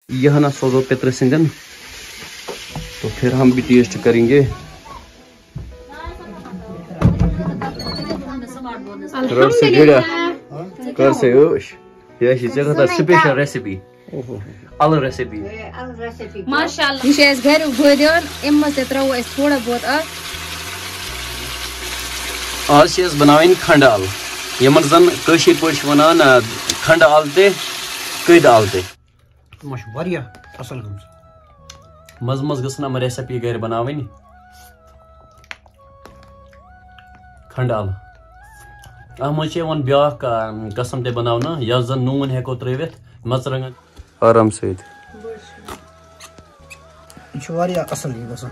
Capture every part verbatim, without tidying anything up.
यह ना सोजो पेत्र सिंगन, तो फिर हम भी टेस्ट करेंगे। कर से गिरा कर से ओश ये ही जगह का स्पेशल रेसिपी अलग रेसिपी माशाल्लाह ये शेस घर भोदियोन इम्म से त्रो इस थोड़ा बहुत आ आज शेस बनावेन खंडाल यमन जन कशीर पछ वनान खंडाल ते कईदाल ते मश वारिया असल गम मज मज गसन हम रेसिपी घर बनावेन खंडाल अम वन ब्या कसम ते बनावना या जन नून हेको त्रिवित मचरंग आराम से वारिया असल गसन।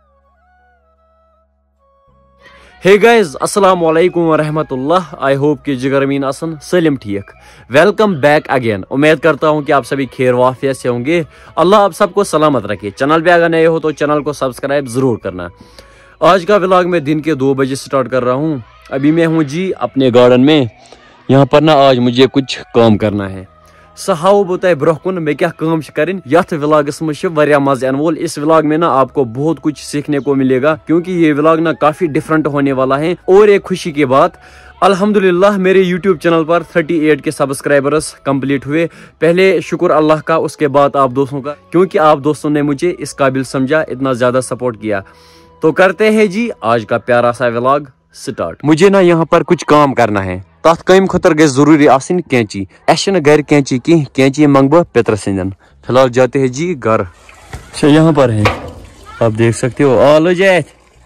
हे गाइस अस्सलाम वालेकुम व रहमतुल्लाह। आई होप कि जिगरमीन असन सलिम ठीक। Welcome back again. उम्मीद करता हूं कि आप सभी खैर वाफियत से होंगे। अल्लाह आप सबको सलामत रखे। चैनल पे अगर नए हो तो चैनल को सब्सक्राइब जरूर करना। आज का व्लॉग मैं दिन के दो बजे स्टार्ट कर रहा हूं। अभी मैं हूं जी अपने गार्डन में। यहाँ पर ना आज मुझे कुछ काम करना है। सहाओ बताए ब्रोहकुन मैं क्या काम करें यथ व्लॉगस में वारिया मज यन वोल। इस व्लॉग में ना आपको बहुत कुछ सीखने को मिलेगा क्योंकि ये व्लॉग ना काफी डिफरेंट होने वाला है। और एक खुशी की बात अल्हम्दुलिल्लाह मेरे यूट्यूब चैनल पर अड़तीस के सब्सक्राइबर्स कंप्लीट हुए। पहले शुक्र अल्लाह का, उसके बाद आप दोस्तों का, क्योंकि आप दोस्तों ने मुझे इस काबिल समझा, इतना ज्यादा सपोर्ट किया। तो करते हैं जी आज का प्यारा सा व्लॉग स्टार्ट। मुझे ना यहाँ पर कुछ काम करना है। तथ कम खुतर गई जरूरी आसिन कैंची। अस घर कैंची की कैंची मंग बह पितर सिंदन। फिलहाल जाते हैं जी घर। अच्छा यहाँ पर है, आप देख सकते हो। आलो जैत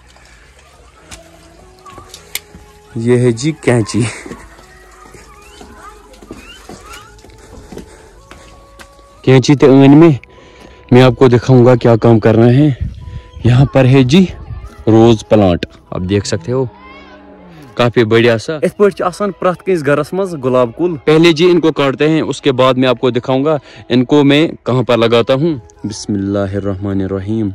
ये है जी कैंची। कैंची ते ऊन में मैं आपको दिखाऊंगा क्या काम करना है। यहाँ पर है जी रोज प्लांट, आप देख सकते हो काफी बढ़िया सा। इस पर आसान प्रत किस घरस मज गुलाब कुल। पहले जी इनको काटते हैं, उसके बाद मैं आपको दिखाऊंगा इनको मैं कहां पर लगाता हूं। बिस्मिल्लाहिर्रहमानिर्रहीम।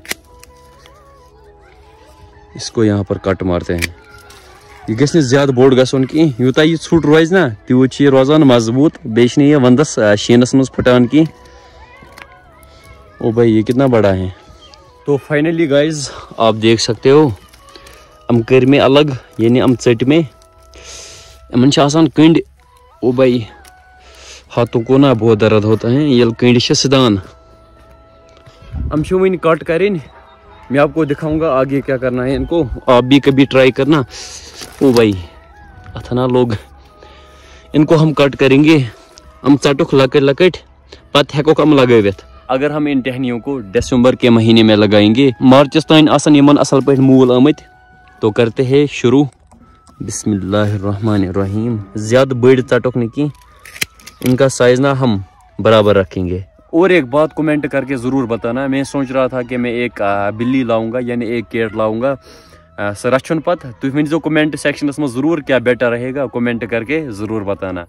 इसको यहाँ पर कट मारते हैं। ये गस ज्यादा बोड़ गसन की यूता ये छुट रोज ना तूत रोजान मजबूत। बेच ये वंदस शीनस मज फटान की। ओ भाई ये कितना बड़ा है। तो फाइनली गाइज आप देख सकते हो हम कर में अलग यानी हम चट में इन कंड। ओ भाई हाथों को ना बहुत दर्द होता है ये कंड सिदान। हम वन कट करें। मैं आपको दिखाऊंगा आगे क्या करना है इनको। आप भी कभी ट्राई करना। ओ भाई अथना लोग इनको हम कट करेंगे। हम चटुक लकट लकट पत हेको हम लगावित। अगर हम इन टहनियों को दिसंबर के महीने में लगाएंगे मार्च तान आसन यमन असल पे मूल आमत। तो करते हैं शुरू। बिस्मिल्लाहिर्रहमानिर्रहीम। ज्यादा बड़ी चटक नहीं की, इनका साइज ना हम बराबर रखेंगे। और एक बात कमेंट करके जरूर बताना। मैं सोच रहा था कि मैं एक बिल्ली लाऊंगा यानी एक कैट लाऊंगा रचन पत। तुम वन जो कमेंट सेक्शन में जरूर क्या बेटर रहेगा कमेंट करके जरूर बताना।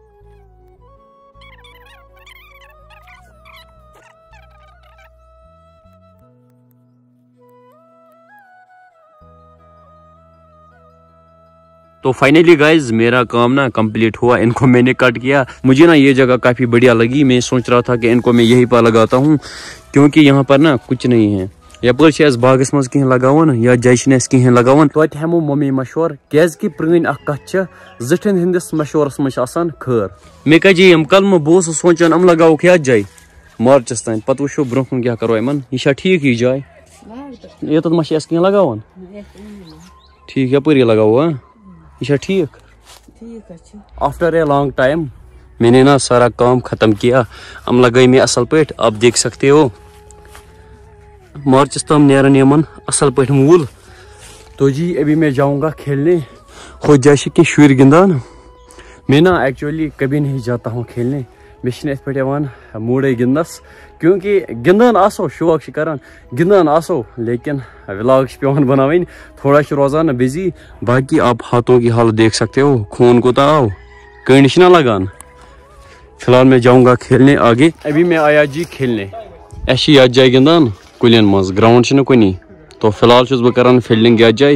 तो फाइनली गाइज मेरा काम ना कंप्लीट हुआ। इनको मैंने कट किया। मुझे ना ये जगह काफी बढ़िया लगी। मैं सोच रहा था कि इनको मैं यहीं पर लगाता हूँ क्योंकि यहाँ पर ना कुछ नहीं है। यपर बागस मज कहें लगावन या जैशन कहें लगावन तो हमो मम्मी मशवर क्या प्रीन कत जिठन हंदिस मशवरस मज खर। मे कजे यम कल बहुत सोचान हम लगाओ या जाए मार्चस तान पत वो ब्रो क्या करो इन यह ठीक ही जाए ये तो मे कहें लगावन ठीक यपर लगाओ। हाँ ये ठीक आफ्टर ए लॉन्ग टाइम मैंने ना सारा काम खत्म किया। हम लगाई में असल पे आप देख सकते हो मार्च तम नेरन यमन असल पे मूल। तो जी अभी मैं जाऊंगा खेलने। हो जाए कि शुर गिंदान। मैं ना एक्चुअली कभी नहीं जाता हूँ खेलने। मे पे मूडे गिंदस क्योंकि गिंदान आसो शौक करान गिंदान आसो लेकिन व्लॉग पेवान बनावन थोड़ा रोजान बिजी। बाकी आप हाथों की हालत देख सकते हो खून को आओ कंड ना लगान। फिलहाल मैं जाऊंगा खेलने आगे। अभी मैं आया जी खेलने। अस याद जाए गिंदान कुलियन मज ग्राउंड कुनी। तो फिलहाल बह करान फील्डिंग याद जाए।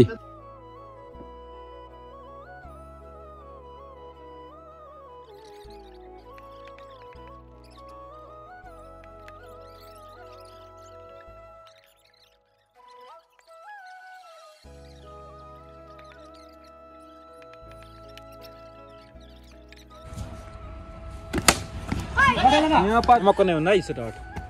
यहाँ पाँच मक्कने हो नहीं स्टार्ट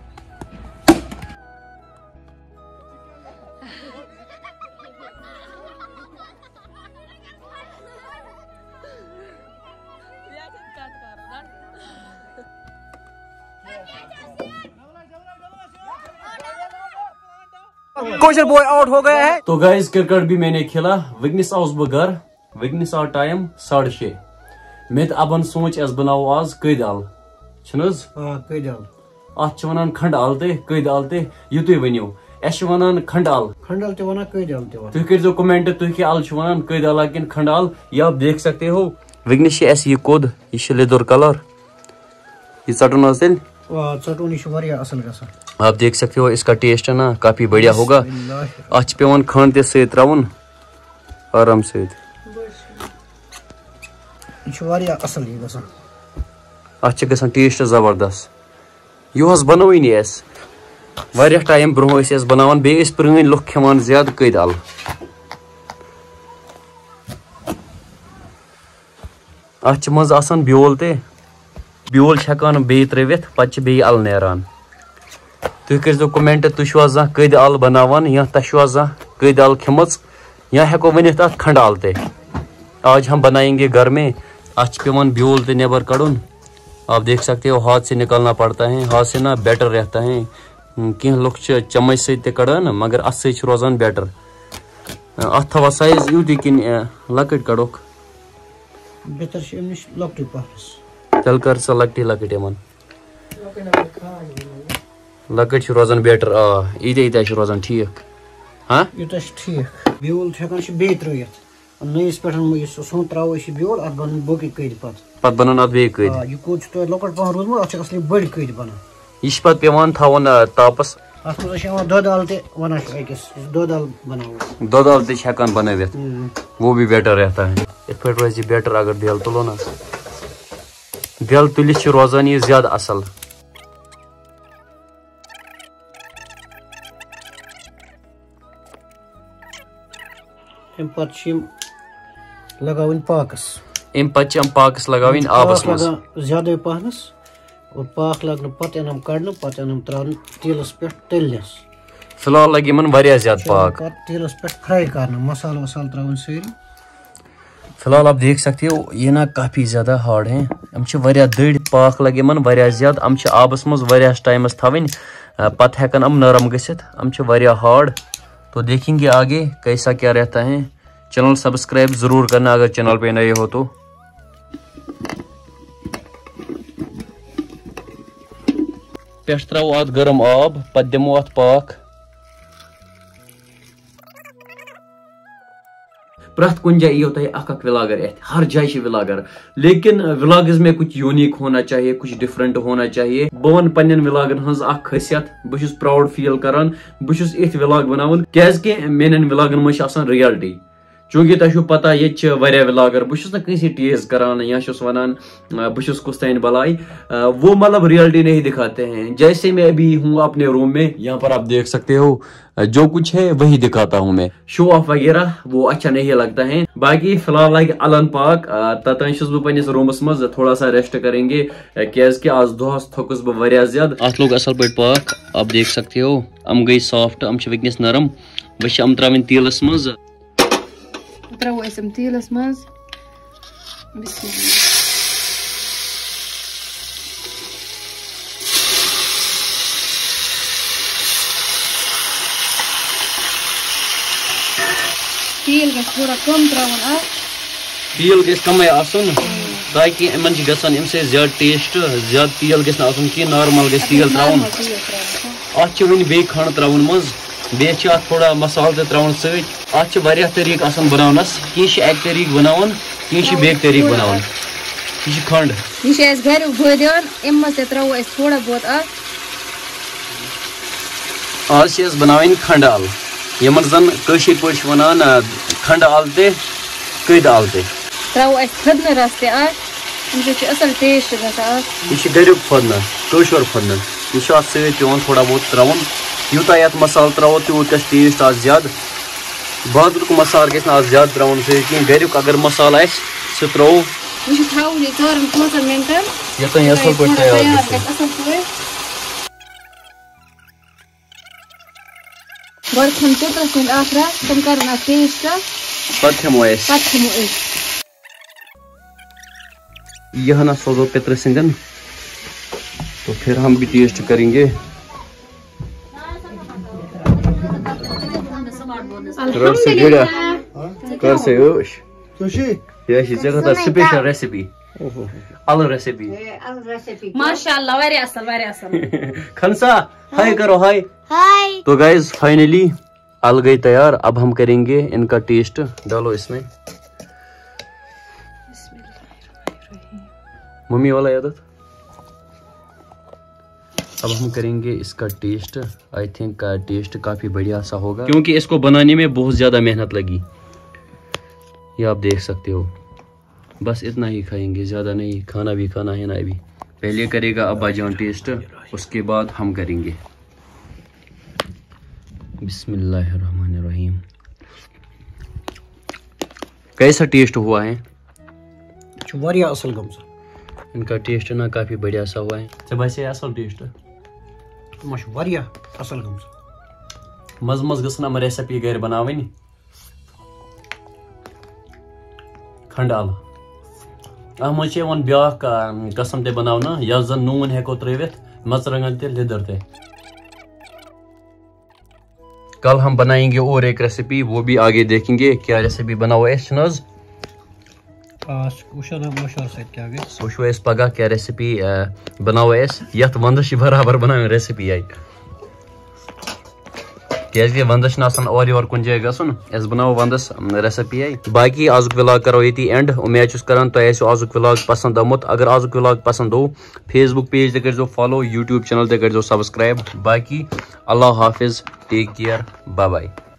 कोशर बॉय आउट हो गया है। तो गाइस क्रिकेट भी मैंने खेला, वगनिस आउस बह घर, वगनिस आव टाइम साढ़े छे। मैं अब सोच अस बनाओ आज कद आल छनज कद आल अत वन खंड आल ते कद आल ते यु तुम वनो अस वन खंड आल खंड आल वन कद आल तुम कर कमेंट तुम क्या आल वन कद आल कि खंड आल। ये आप देख सकते हो वगनिस अस ये कोद यह लेदर कलर ये चटन तेल चटन असल गसान। आप देख सकते हो इसका टेस्ट है ना काफी बढ़िया होगा। अच पे खंड ते सत त्रवन आराम से असल अत गसान टेस्ट जबरदस्त। यह बनवनी अस वारिया टाइम ब्रोह बनावान बे पुरान लुक खेवान ज्यादा कद आल। अत मज आसान ब्योल ते ब्योल हेकान बे त्रिवित पत बे अल नेरान। तुम कर कमेंट तुम जा कद आल बनावान या तुम जा कद आल खेमच या हेको वनित अत खंड आल ते। आज हम बनाएंगे घर में। अच पेवन ब्योल ते नेबर कड़न। आप देख सकते हो हाथ से निकालना पड़ता है, हाथ से ना बेटर रहता है। कह लोग चम्मच से कड़ान मगर अत से रोजान बेटर। अत थवा साइज यूत किन लकट कड़ोक चल कर सा लकटी लकट यमन लकट रोजान बेटर। आ ईद ईद रोजान ठीक हाँ ठीक ब्योल बे त्रित नईस पे सो त्रो ब्योल अत बन बोक कद पत बन अत बे कद यह कोद लकट पह रोदमुत अत असली बड़ कद बन यह पे पेवान थवन तापस अत मज दोद आल वन अकिस दोद आल बनाओ दोद आल तेकान बनवित वो भी बेटर रहता है। इत पे रोज बेटर अगर दिल तुलो ना दिल तुलित रोजान ये ज्यादा असल। अम पे लगावन पाकस अम पे पाकस लगावन आबस मज ज्यादा पहनस और पाक लगन पत अनम कड़न पत अनम त्रान तेलस पे तलनस। फिलहाल लगे मन वारिया ज्यादा पाक तेलस पे फ्राई करना मसाला वसाल त्रावन सारी। फिलहाल आप देख सकते हो ये ना काफी ज्यादा हार्ड है। हम वारिया दड़ पाक लगे मन वारिया ज्यादा हम आबस मज वारिया टाइमस थवन पत हेकन हम नरम गसित हम वारिया हार्ड। तो देखेंगे आगे कैसा क्या रहता है। चैनल सब्सक्राइब जरूर करना अगर चैनल पे नए हो तो। पे त्रो अत गर्म आब पत दिमो अत पाक। प्रत कुन जाए यो तह अख व्लागर एथ हर जाए व्लागर लेकिन व्लागस में कुछ यूनिक होना चाहिए, कुछ डिफरेंट होना चाहिए। बह वन पन्न व्लागन हज खसियत बह प्राउड फील करान बह इथ व्लाग बनावन क्या मेन व्लागन मज रियलिटी। चूंकि तुम पता ये व्लागर बह टीज करान या वनान बह कुछ तान बलाई वो मतलब रियलिटी नहीं दिखाते हैं। जैसे मैं अभी हूँ अपने रूम में, यहाँ पर आप देख सकते हो जो कुछ है वही दिखाता हूँ मैं। शो ऑफ वगैरह वो अच्छा नहीं लगता है। बाकी फिलहाल लगे अलन पाक ततान बह पन्निस रूमस मज थोड़ा सा रेस्ट करेंगे क्या आज दोहस थोकस बह वारिया ज्यादा। अत लोग असल पे पाक आप देख सकते हो हम गई सॉफ्ट हम वगनिस नरम वह हम त्रावन तेलस मज त्रो असम तेलस मज तेल गस थोड़ा कम त्रावन आ तेल गस कम आसन ताकि इन गसान अम ज्यादा टेस्ट ज्यादा तेल गस कि नॉर्मल गस तेल त्रावन। अत वन बे खंड त्रावन मज बे थोड़ा मसाल ते त्रावन सत। अत तरीक आसान बनावनस कह अक तरीक बनावन कह बे तरीक बनावन यह खंड यह घर भोदान अम मज त्रो थोड़ा बहुत आज बनावन खंड आल यमन जन कशीर पे वनान खंड आल ते कद आल ते त्रो फदन रस ते असल टेस्ट गसान। यह गरुक फदन कशर फदन यह सवन थोड़ा बहुत त्रावन यूत ये मसाल त्रो तूत गस टेस्ट आज ज्यादा। बादरुक मसाल गस आज ज्यादा त्रावन सह कह गरुक अगर मसाल आह त्रो یہ تھاؤن یہ ژورن پانژن منٹن یوتانۍ اصل پٲٹھۍ تیار گژھِ اصل پٲٹھۍ گۄڈٕ کھٮ۪ن پِترٕ سٕنٛدۍ اکھ رَس تِم کرن اتھ ٹیسٹ پتہٕ کھٮ۪مو أسۍ پتہٕ کھٮ۪مو أسۍ یہ ہنا سوزو پتر سندن تو پھر ہم بھی ٹیسٹ کریں گے کر سے اوش یہ جگہ سپیشل ریسیپی الگ ریسیپی ماشاءاللہ واریاہ اصل واریاہ اصل خنسا ہائی کرو ہائی ہائی تو گائز فائنلی ال گئی تیار اب ہم کریں گے ان کا ٹیسٹ ڈالو اس میں ممی والا عادت اب ہم کریں گے اس کا ٹیسٹ آئی تھنک کا ٹیسٹ کافی بڑھیا سا ہوگا کیونکہ اس کو بنانے میں بہت زیادہ محنت لگی یہ آپ دیکھ سکتے ہو بس اتنا ہی کھائیں گے زیادہ نہیں کھانا بھی کھانا ہے نا ابھی پہلے کرے گا ابا جان ٹیسٹ اس کے بعد ہم کریں گے بسم اللہ الرحمن الرحیم کیسا ٹیسٹ ہوا ہے واریاہ اصل گمز ان کا ٹیسٹ نا کافی بڑھیا سا ہوا ہے ژےٚ باسے اصل ٹیسٹ مہ چھُ واریاہ اصل گمز مز مز گژھن یِم ریسپی گھر بناوٕنۍ کھنڈ ال اتھ منٛز چھِ یِوان بیاکھ قسم تہِ بناونہٕ یتھ زن نوٗن ہٮ۪کو ترٲوِتھ مرژٕوانٛگن تہِ لیدٕر تہِ کل ہم بنائیں گے اور ایک ریسیپی وہ بھی آگے دیکھیں گے کیا ریسیپی بناو أسۍ چھِنہٕ حظ وٕچھو أسۍ پگاہ کیٛاہ ریسیپی بناو أسۍ یتھ ونٛدس چھِ برابر بناوٕنۍ ریسیپی آیہِ کیٛازِ ونٛدس چھُنہٕ آسان اورٕ یورٕ کُنہِ جایہِ گژھُن أسۍ بناوو ونٛدس ریسیپی آیہِ باقی آزُک ولاگ کرو ییٚتی اینڈ اُمید چھُس کران تۄہہِ آسیو آزُک ولاگ پسنٛد آمُت اگر آزُک ولاگ پسنٛد ہوو فیس بُک پیج تہِ کٔرۍزیو فالو یوٗٹیوٗب چینل تہِ کٔرۍزیو سبسکرایب باقی اللہ حافظ ٹیک کِیر باے باے